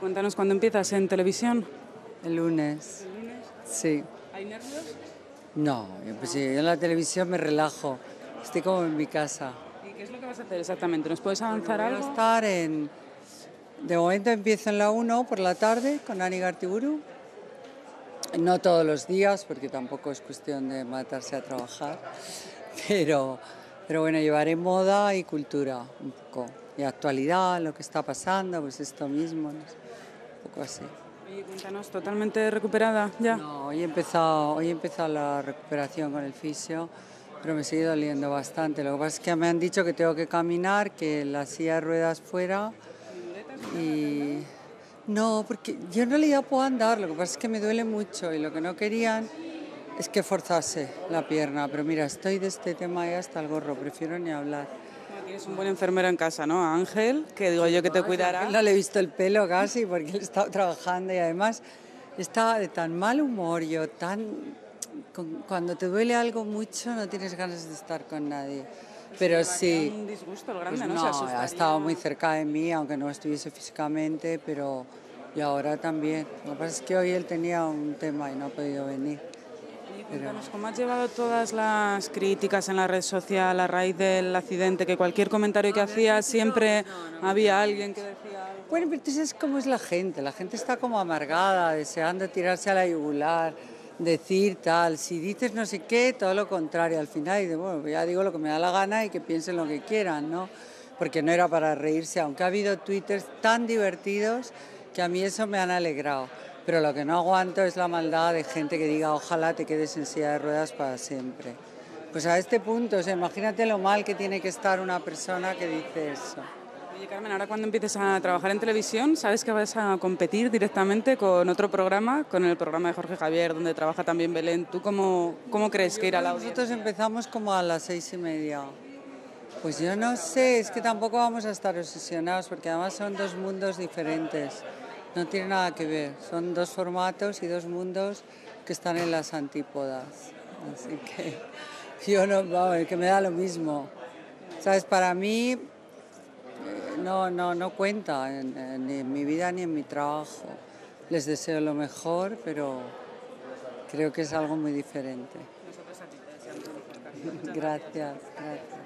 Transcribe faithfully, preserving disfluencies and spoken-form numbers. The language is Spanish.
Cuéntanos, ¿cuándo empiezas en televisión? El lunes. ¿El lunes? Sí. ¿Hay nervios? No, yo, pues sí, yo en la televisión me relajo. Estoy como en mi casa. ¿Y qué es lo que vas a hacer exactamente? ¿Nos puedes avanzar Voy a algo? estar en... De momento empiezo en la uno por la tarde con Ani Gartiburu. No todos los días, porque tampoco es cuestión de matarse a trabajar. Pero, pero bueno, llevaré moda y cultura un poco. Y actualidad, lo que está pasando, pues esto mismo, no sé, un poco así. Oye, cuéntanos, ¿totalmente recuperada ya? No, hoy he empezado, hoy he empezado la recuperación con el fisio, pero me sigue doliendo bastante. Lo que pasa es que me han dicho que tengo que caminar, que la silla de ruedas fuera y... No, porque yo en realidad puedo andar, lo que pasa es que me duele mucho y lo que no querían es que forzase la pierna. Pero mira, estoy de este tema ya hasta el gorro, prefiero ni hablar. Bueno, tienes un buen enfermero en casa, ¿no? A Ángel, que digo yo que te cuidará. No le he visto el pelo casi porque él estaba trabajando y además estaba de tan mal humor yo, tan... con- Cuando te duele algo mucho no tienes ganas de estar con nadie. Pero sí, Un disgusto el pues grande, ¿no? Se no, asustaría. ha estado muy cerca de mí, aunque no estuviese físicamente, pero y ahora también. Lo que pasa es que hoy él tenía un tema y no ha podido venir. Oye, cuéntanos, ¿cómo has llevado todas las críticas en la red social a raíz del accidente? Que cualquier comentario que hacías siempre había alguien que decía algo. Bueno, pero tú sabes cómo es la gente. La gente está como amargada, deseando tirarse a la yugular, decir tal. Si dices no sé qué, todo lo contrario. Al final, dices, bueno, ya digo lo que me da la gana y que piensen lo que quieran, ¿no? Porque no era para reírse, aunque ha habido twitters tan divertidos que a mí eso me han alegrado. Pero lo que no aguanto es la maldad de gente que diga ojalá te quedes en silla de ruedas para siempre. Pues a este punto, o sea, imagínate lo mal que tiene que estar una persona que dice eso. Oye, Carmen, ahora cuando empieces a trabajar en televisión, ¿sabes que vas a competir directamente con otro programa, con el programa de Jorge Javier, donde trabaja también Belén? ¿Tú cómo, cómo crees que irá la audiencia? Nosotros empezamos como a las seis y media. Pues yo no sé, es que tampoco vamos a estar obsesionados porque además son dos mundos diferentes. No tiene nada que ver, son dos formatos y dos mundos que están en las antípodas. Así que yo no, vamos, que me da lo mismo. ¿Sabes? Para mí eh, no, no, no cuenta en- en- ni en mi vida ni en mi trabajo. Les deseo lo mejor, pero creo que es algo muy diferente. Nosotros a ti te deseamos lo mejor, Carmen. Gracias, gracias.